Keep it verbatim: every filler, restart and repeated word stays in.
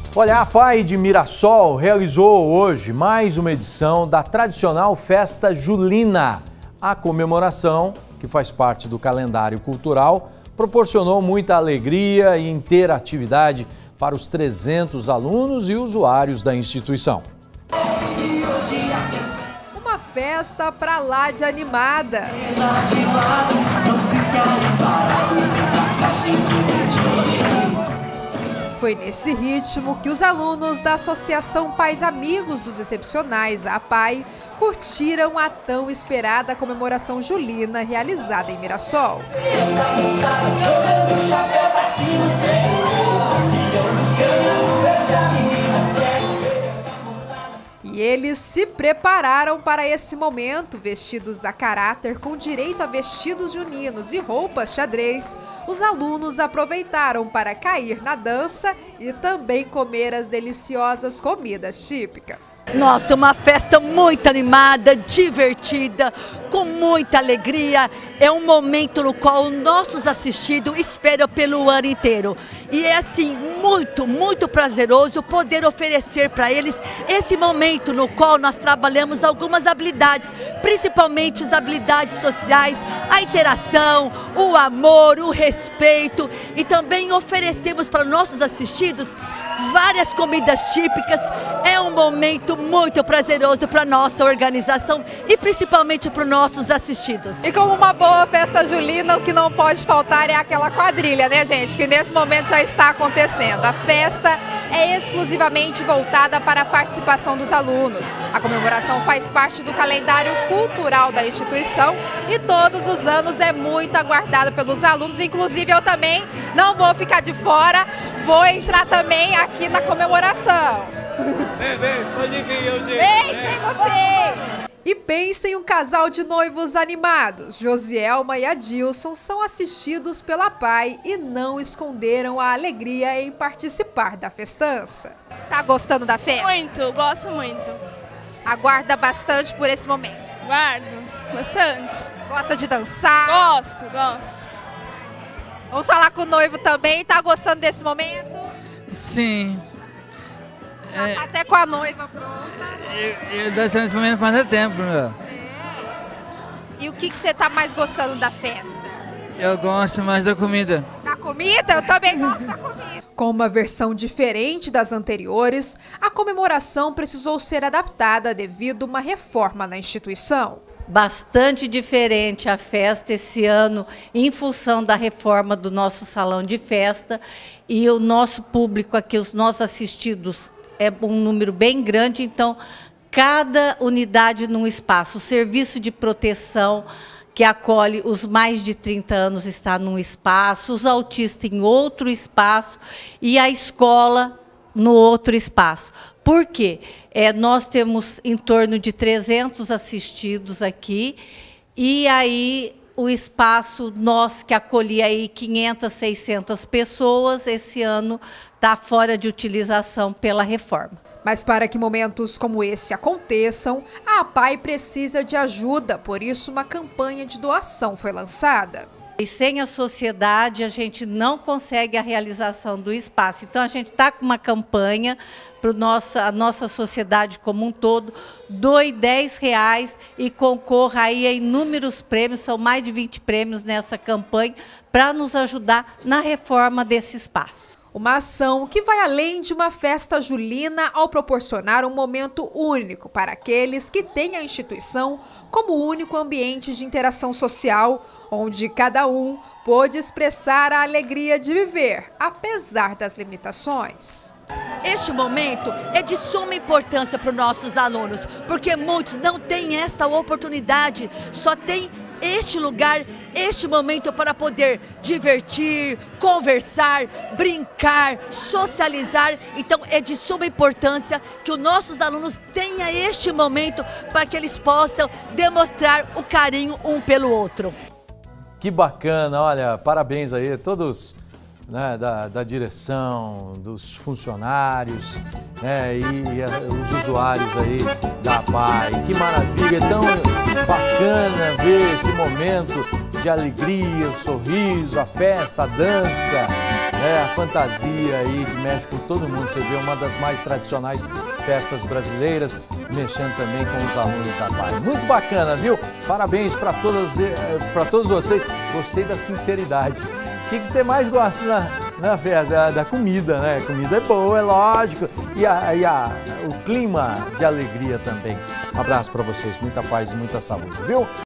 Olha, a APAE de Mirassol realizou hoje mais uma edição da tradicional Festa Julina. A comemoração, que faz parte do calendário cultural, proporcionou muita alegria e interatividade para os trezentos alunos e usuários da instituição. Uma festa pra lá de animada. Foi nesse ritmo que os alunos da Associação Pais Amigos dos Excepcionais, a APAE, curtiram a tão esperada comemoração julina realizada em Mirassol. E eles se prepararam para esse momento, vestidos a caráter com direito a vestidos juninos e roupas xadrez. Os alunos aproveitaram para cair na dança e também comer as deliciosas comidas típicas. Nossa, uma festa muito animada, divertida, com muita alegria. É um momento no qual nossos assistidos esperam pelo ano inteiro. E é assim, muito, muito prazeroso poder oferecer para eles esse momento no qual nós trabalhamos algumas habilidades, principalmente as habilidades sociais, a interação, o amor, o respeito, e também oferecemos para nossos assistidos várias comidas típicas. É um momento muito prazeroso para a nossa organização e principalmente para os nossos assistidos. E como uma boa festa julina, o que não pode faltar é aquela quadrilha, né, gente? Que nesse momento já está acontecendo. A festa é exclusivamente voltada para a participação dos alunos. A comemoração faz parte do calendário cultural da instituição e todos os anos é muito aguardada pelos alunos. Inclusive eu também não vou ficar de fora, vou entrar também aqui na comemoração. Vem, vem, pode vir, eu digo. Vem, vem você! E pensem, um casal de noivos animados. Josielma e Adilson são assistidos pela APAE e não esconderam a alegria em participar da festança. Tá gostando da festa? Muito, gosto muito. Aguarda bastante por esse momento? Guardo, bastante. Gosta de dançar? Gosto, gosto. Vamos falar com o noivo também, tá gostando desse momento? Sim. Já é, tá até com a noiva pronta. Eu estou gostando desse momento faz tempo, meu. É. E o que, que você tá mais gostando da festa? Eu gosto mais da comida. Da comida? Eu também gosto da comida. Com uma versão diferente das anteriores, a comemoração precisou ser adaptada devido a uma reforma na instituição. Bastante diferente a festa esse ano, em função da reforma do nosso salão de festa, e o nosso público aqui, os nossos assistidos, é um número bem grande, então cada unidade num espaço. O serviço de proteção que acolhe os mais de trinta anos está num espaço, os autistas em outro espaço e a escola no outro espaço. Por quê? É, nós temos em torno de trezentos assistidos aqui, e aí o espaço, nós que acolhia aí quinhentas, seiscentas pessoas, esse ano está fora de utilização pela reforma. Mas para que momentos como esse aconteçam, a APAE precisa de ajuda, por isso uma campanha de doação foi lançada. E sem a sociedade, a gente não consegue a realização do espaço. Então, a gente está com uma campanha para nossa, a nossa sociedade como um todo. Doe dez reais e concorra aí a inúmeros prêmios, são mais de vinte prêmios nessa campanha, para nos ajudar na reforma desse espaço. Uma ação que vai além de uma festa julina ao proporcionar um momento único para aqueles que têm a instituição como único ambiente de interação social, onde cada um pôde expressar a alegria de viver, apesar das limitações. Este momento é de suma importância para os nossos alunos, porque muitos não têm esta oportunidade, só tem este lugar, este momento para poder divertir, conversar, brincar, socializar. Então é de suma importância que os nossos alunos tenham este momento para que eles possam demonstrar o carinho um pelo outro. Que bacana, olha, parabéns aí a todos, né, da, da direção, dos funcionários, né, e, e os usuários aí da APAE. Que maravilha, é tão bacana ver esse momento de alegria, o sorriso, a festa, a dança. É, a fantasia aí que mexe com todo mundo. Você vê uma das mais tradicionais festas brasileiras, mexendo também com os alunos da P A I. Muito bacana, viu? Parabéns para todas, para todos vocês. Gostei da sinceridade. O que, que você mais gosta na, na festa? Da comida, né? Comida é boa, é lógico. E, a, e a, o clima de alegria também. Um abraço para vocês, muita paz e muita saúde, viu?